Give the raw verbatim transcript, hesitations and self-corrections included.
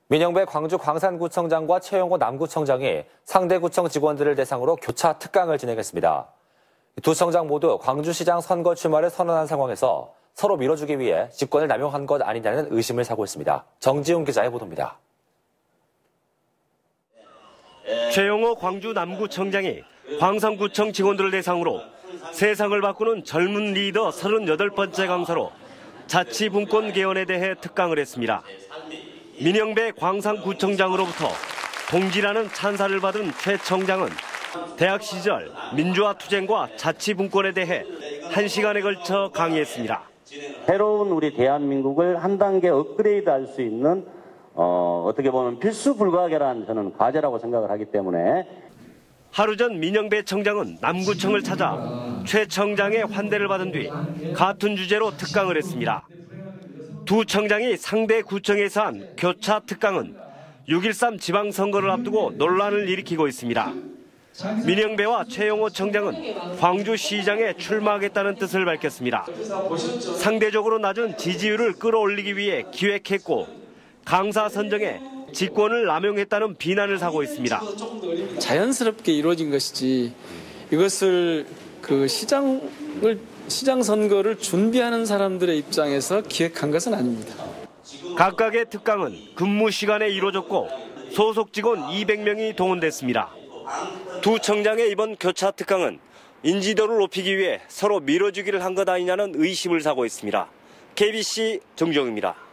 민영배 광주 광산구청장과 최용호 남구청장이 상대 구청 직원들을 대상으로 교차 특강을 진행했습니다. 두 청장 모두 광주시장 선거 출마를 선언한 상황에서 서로 밀어주기 위해 직권을 남용한 것 아니냐는 의심을 사고 있습니다. 정지훈 기자의 보도입니다. 최용호 광주 남구청장이 광산구청 직원들을 대상으로 세상을 바꾸는 젊은 리더 서른여덟 번째 강사로 자치분권 개헌에 대해 특강을 했습니다. 민영배 광산구청장으로부터 동지라는 찬사를 받은 최 청장은 대학 시절 민주화 투쟁과 자치분권에 대해 한 시간에 걸쳐 강의했습니다. 새로운 우리 대한민국을 한 단계 업그레이드할 수 있는 어, 어떻게 보면 필수 불가결한 저는 과제라고 생각을 하기 때문에 하루 전 민영배 청장은 남구청을 찾아 최 청장의 환대를 받은 뒤 같은 주제로 특강을 했습니다. 두 청장이 상대 구청에서 한 교차 특강은 육 일삼 지방선거를 앞두고 논란을 일으키고 있습니다. 민영배와 최용호 청장은 광주시장에 출마하겠다는 뜻을 밝혔습니다. 상대적으로 낮은 지지율을 끌어올리기 위해 기획했고 강사 선정에 직권을 남용했다는 비난을 사고 있습니다. 자연스럽게 이루어진 것이지 이것을 그 시장을 시장 선거를 준비하는 사람들의 입장에서 기획한 것은 아닙니다. 각각의 특강은 근무 시간에 이루어졌고 소속 직원 이백 명이 동원됐습니다. 두 청장의 이번 교차 특강은 인지도를 높이기 위해 서로 밀어주기를 한 것 아니냐는 의심을 사고 있습니다. 케이비씨 정주영입니다.